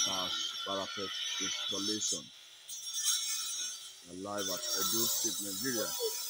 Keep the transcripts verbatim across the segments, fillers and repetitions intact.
Cars parapet installation. Live at Edo State, Nigeria.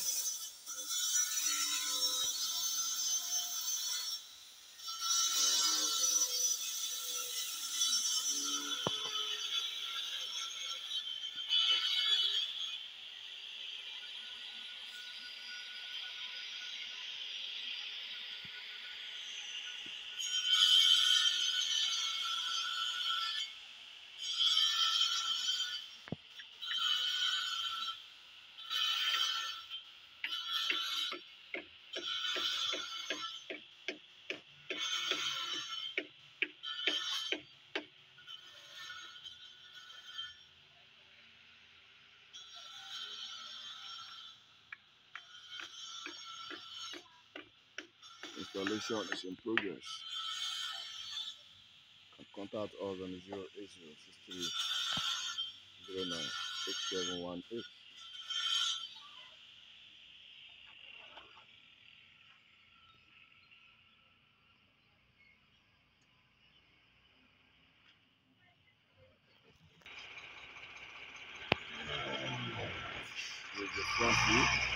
Installation is in progress. Contact us on zero eight zero six three zero nine six seven one eight. With the front view.